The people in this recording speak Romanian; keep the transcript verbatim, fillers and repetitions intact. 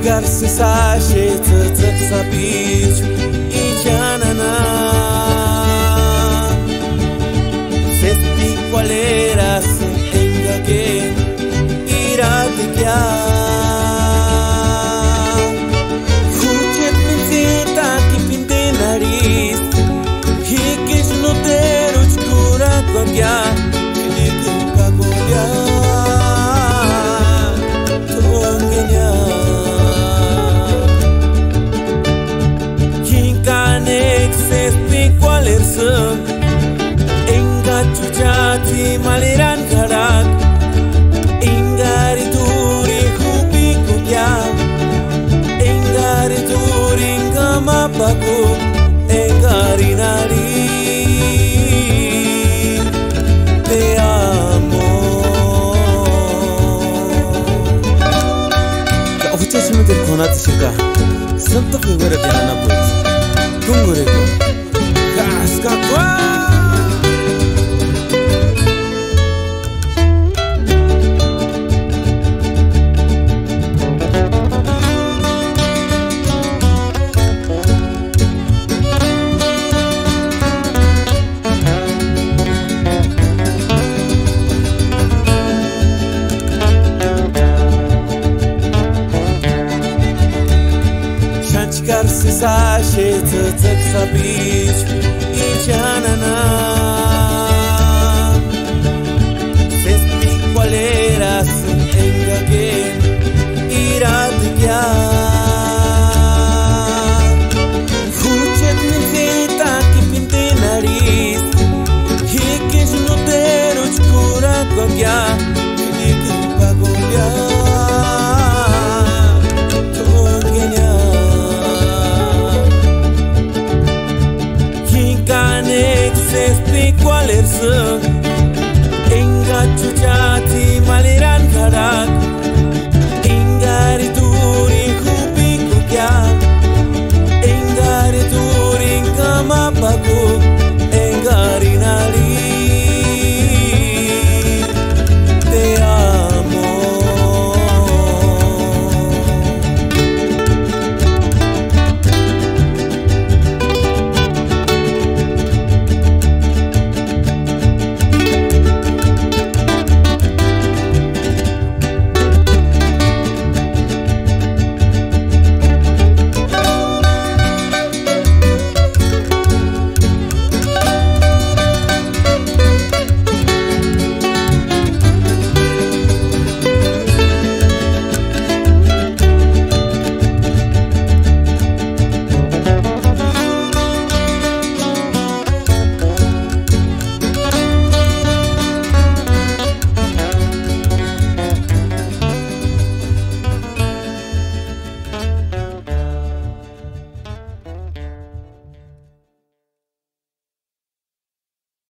Garse sashe tsak sapich ichanana Sesti qualeras engage irate kya Kuchet mizita ki pinte naris Hikish no tero chkura gorya Hikin ka gorya Tongenya Engachujati maliran karak Ingari turi kupi kukya Ingari turi ngama paku Engari nari Te amo Ocha shimete konatsu shika Santo que hubiera de Ana pues Tungurego Casca kwa Garse sashe tsak sapich